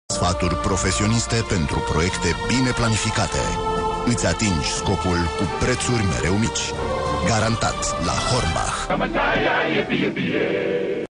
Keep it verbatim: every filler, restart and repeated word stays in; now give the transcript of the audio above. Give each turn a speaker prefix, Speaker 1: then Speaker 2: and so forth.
Speaker 1: Sfaturi profesioniste pentru proiecte bine planificate. Îți atingi scopul cu prețuri mereu mici. Garantat la Hornbach.